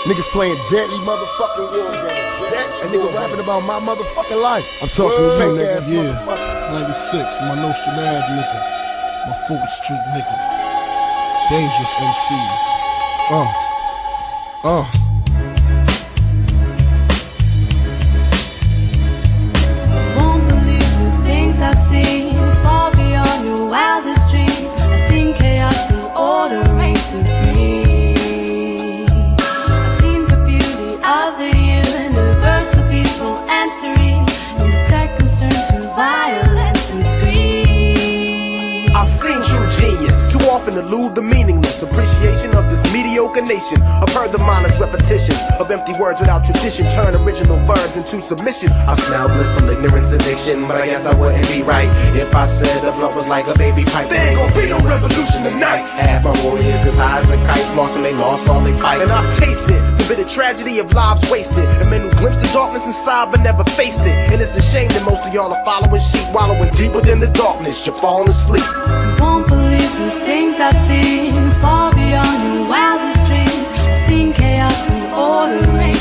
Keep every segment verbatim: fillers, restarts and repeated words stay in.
Niggas playing deadly motherfucking war games. And nigga rapping about my motherfucking life. I'm talking to you, nigga. Yeah, ninety-six, my Nostradamus niggas, my Fulton Street niggas, dangerous M Cs. Uh, uh. You won't believe the things I've seen, far beyond your wildest dreams. I've seen chaos and order reign supreme. I've seen the beauty of the universal peaceful answering when the seconds turn to violence and scream. I've seen true genius, too often elude the meaningless appreciation of this mediocre nation. I've heard the mindless repetition of empty words without tradition turn original verbs into submission. I smell blissful ignorance addiction, but I guess I wouldn't be right if I said a blunt was like a baby pipe. There ain't gonna be no revolution tonight. Half my warriors as high as a kite, lost and they lost all they fight. And I've tasted the bitter tragedy of lives wasted, and men who glimpsed the darkness inside but never faced it. And it's a shame that most of y'all are following sheep, wallowing deep within the darkness. You're falling asleep. You won't believe the things I've seen, far beyond your wildest dreams. I've seen chaos and order reign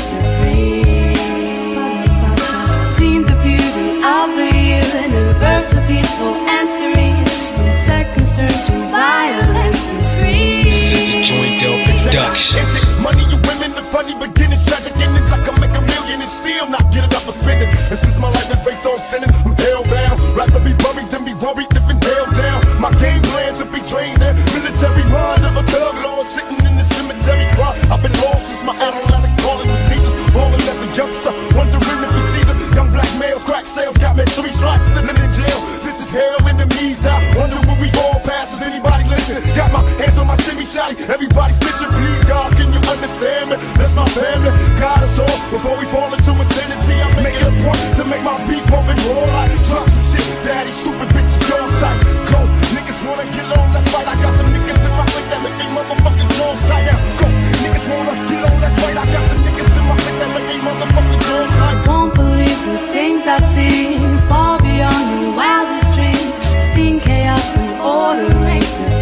supreme. I've seen the beauty of the universal peaceful answering when seconds turn to violence and scream. This is a Joint Del production. Is it money or women? The funny beginnings, tragic endings. I can make a million and still not get enough for spending. And since my life is based on sinning, I'm hellbound. Rather be buried than be worried if in hell down. My game plan to be trained in military mind of a thug lord sitting in the cemetery cry. I've been lost since my adolescent, calling with Jesus, falling as a youngster, wondering if he sees us. Young black males, crack sales, got me three strikes, living in jail. This is hell, enemies now. Wonder when we all pass. Does anybody listen? Got my hands on my shimmy shotty. Everybody snitching, please God, can you understand me? That's my family. God us all before we fall into insanity. I make it a point to make my beat pump and roll like drop some shit. Daddy, stupid bitches, jaws tight. Go, niggas wanna get on, that's right. I got some niggas in my clique that make they motherfucking jaws tight. Now go, niggas wanna get on, that's right. I got some niggas in my clique that make they motherfucking jaws tight. You won't believe the things I've seen, far beyond your wildest dreams. I've seen chaos and order reign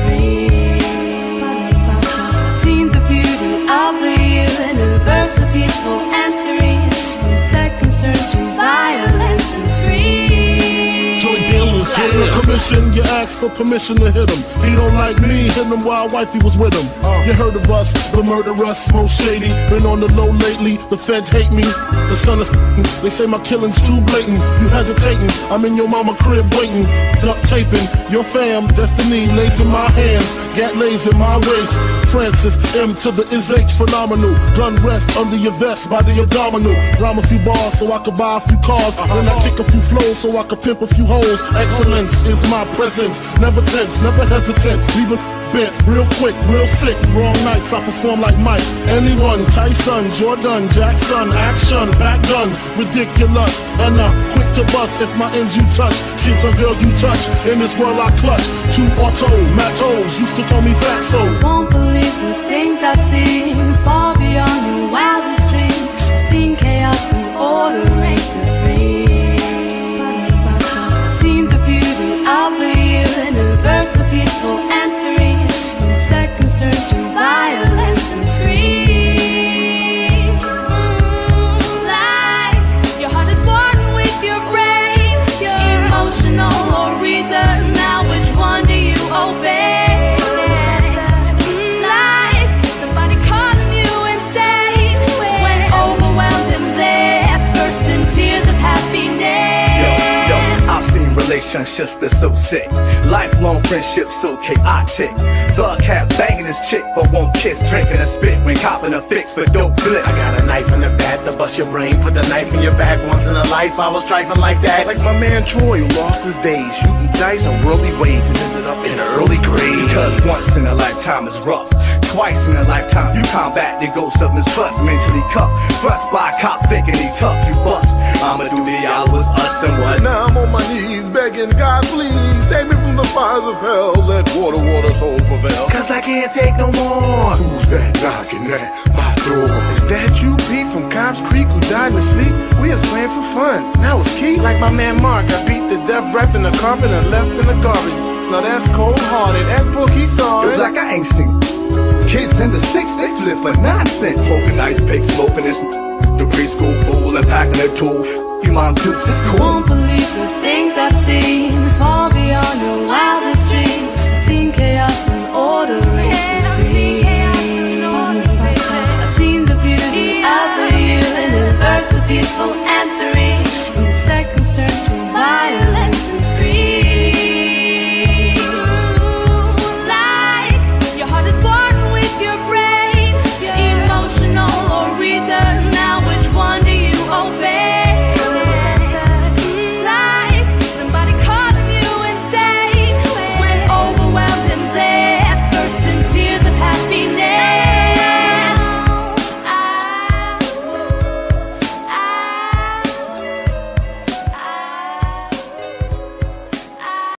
supreme. I've seen the beauty of the universal peaceful answering when seconds turn to violence and scream. Joint dealers here. Commission, you ask for permission to hit him. He don't like me, hit him while wifey was with him. Uh, you heard of us, the murderous, most shady. Been on the low lately, the feds hate me. The son is they say my killing's too blatant. You hesitating, I'm in your mama crib waiting. Duct taping, your fam, destiny lays in my hands. Gat lays in my waist. Francis M to the is H phenomenal. Gun rest under your vest by the abdominal. Rhyme a few bars so I could buy a few cars. Then I kick a few flows so I could pimp a few hoes. Excellence is my presence. Never tense, never hesitant. Leave a bent, real quick, real sick. Wrong nights, I perform like Mike. Anyone, Tyson, Jordan, Jackson, action, back guns, ridiculous. And I'm quick to bust if my ends you touch. Kids or girl you touch, in this world I clutch. Two auto, matos, used to call me Fatso. You won't believe the things I've seen, far beyond your wildest dreams. I've seen chaos and order reign supreme. I've seen the beauty of the universal peaceful answering when seconds turn to violence and scream. Like your heart is one with your brain, emotional or reason. Now which one do you obey? Relationships that's so sick, lifelong friendships so chaotic. Thug cat banging his chick but won't kiss, drinking a spit when copping a fix for dope bliss. I got a knife in the back to bust your brain, put the knife in your back. Once in a life I was trifling like that, like my man Troy who lost his days shooting dice on worldly ways and ended up in the early grave. Because once in a lifetime is rough, twice in a lifetime you combat the ghost of mistrust. Mentally cuffed, thrust by a cop thinking he tough, you bust. I'ma do the y'all was us and what? Now I'm on my knees begging God, please save me from the fires of hell. Let water, water, soul prevail. Cause I can't take no more. Who's that knocking at my door? Is that you, Pete, from Cobbs Creek, who died in his sleep? We was playing for fun, now it's Keith. Like my man Mark, I beat the death rap in the carpet and left in the garbage. Now that's cold-hearted, that's Pookie saw it. It's like I ain't seen kids in the six, they flip for nonsense. Poking ice pick, smoking this. The preschool fool and packing their tool. You mom dukes, it's cool. Won't believe the things I've seen, far beyond your wildest